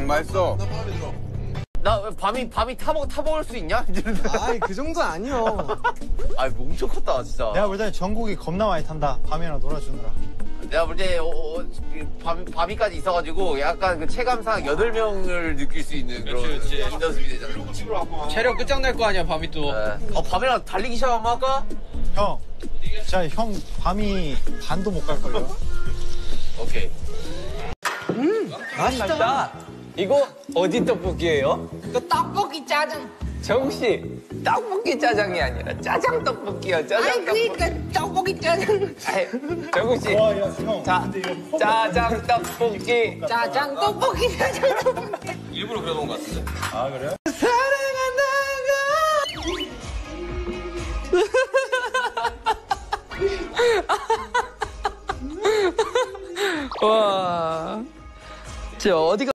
맛있어. 나 밤이 타먹을 수 있냐? 아이, 그 정도 아니요. 아이, 엄청 컸다, 진짜. 내가 볼 때는 전국이 겁나 많이 탄다. 밤이랑 놀아주느라. 내가 볼 때, 밤이까지 있어가지고, 약간 그 체감상 8명을 느낄 수 있는 그런 인더스비 되잖아. 체력 끝장날 거 아니야, 밤이 또. 밤이랑 달리기 시합 한번 할까? 형, 진짜 형 밤이 반도 못 갈걸요? 오케이. 맛있다. 이거 어디 떡볶이에요? 그 떡볶이 짜장. 정욱 씨, 떡볶이 짜장이 아니라 짜장 떡볶이요. 짜장 아니 떡볶이. 그러니까 떡볶이 짜장. 아이, 정욱 씨. 와, 야, 형. 자, 짜장 떡볶이. 짜장 떡볶이 짜장 떡볶이. 일부러 그려놓은 것 같은데? 아, 그래요? 와. 저 어디가